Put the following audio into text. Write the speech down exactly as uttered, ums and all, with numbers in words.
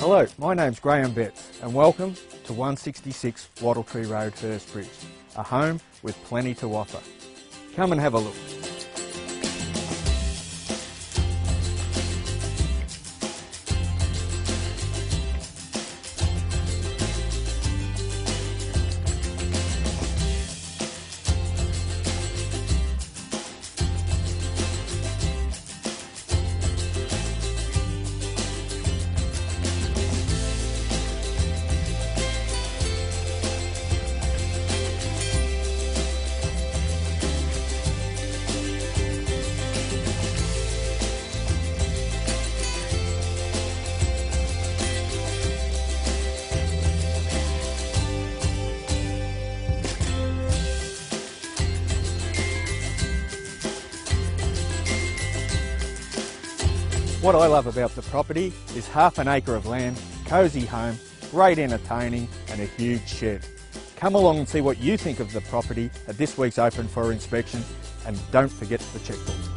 Hello, my name's Graham Betts and welcome to one sixty-six Wattletree Road, Hurstbridge, a home with plenty to offer. Come and have a look. What I love about the property is half an acre of land, cosy home, great entertaining and a huge shed. Come along and see what you think of the property at this week's Open for Inspection, and don't forget the checkbook.